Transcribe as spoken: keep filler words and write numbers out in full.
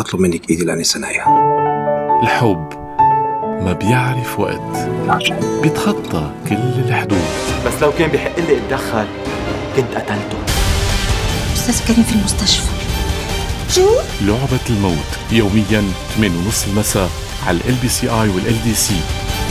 أطلب منك إيدي لأنسى نايا. الحب ما بيعرف وقت، بيتخطى كل الحدود. بس لو كان بيحق لي اتدخل كنت قتلته. أستاذ كريم في المستشفى. شو؟ لعبة الموت يوميا ثمانية وثلاثين المساء على ال بي سي آي وال إل دي سي.